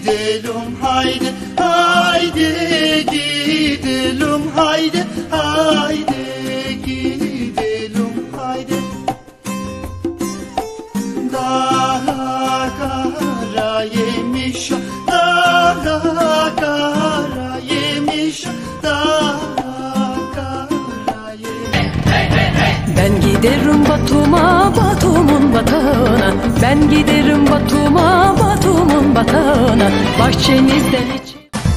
gidelim haydi, haydi gidelim haydi, haydi gidelim haydi. Daha kara yemiş, daha kara yemiş, daha kara yemiş. Ben giderim Batum'a, Batum'un batağına. Ben giderim Batum'a, Batum'un batağına. Bahçenizden hiç...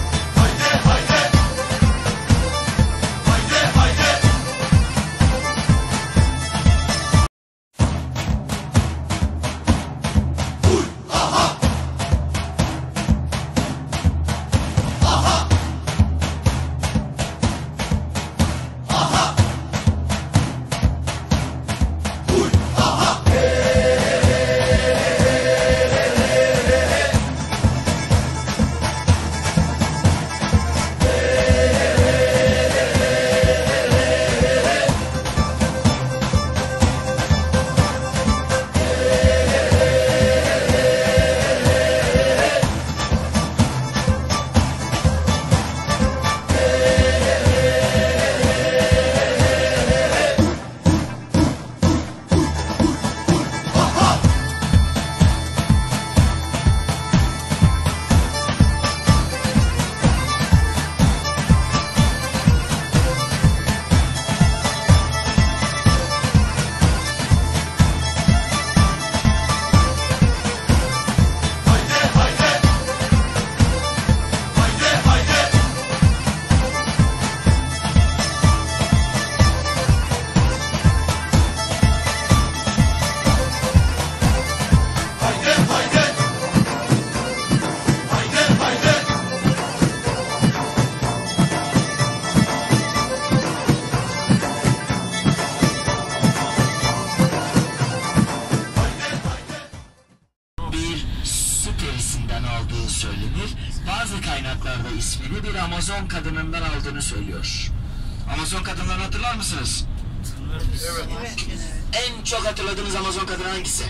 Aldığı söylenir. Bazı kaynaklarda ismini bir Amazon kadınından aldığını söylüyor. Amazon kadınlarını hatırlar mısınız? Evet. En çok hatırladığınız Amazon kadını hangisi?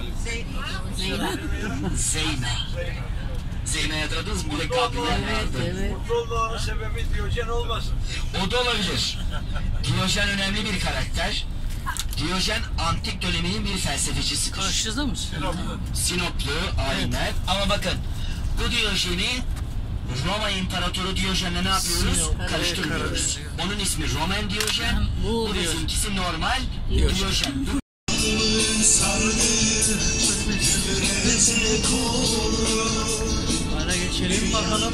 Zeyna. Zeyna'yı hatırladınız mı? Bir de Gabriel vardı. Mutlu olmanın sebebi Diyojen olmasın. O da olabilir. Diyojen önemli bir karakter. Diyojen antik döneminin bir felsefecisidir. Karşıda mı? Sinoplu, aynen. Ama bakın, bu Diyojen'i Roma İmparatoru Diyojen'le ne yapıyoruz? Karıştırmıyoruz. Onun ismi Roman Diyojen, bu bizimkisi normal Diyojen. Ara geçelim bakalım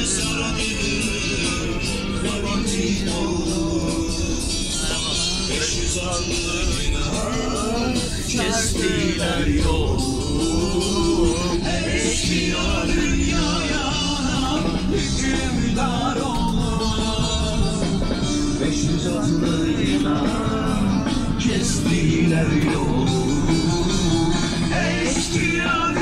Kestiler yolu, eşkıya dünyaya, hükümdar olur. 500 atlıyla kestiler yolu, eşkıya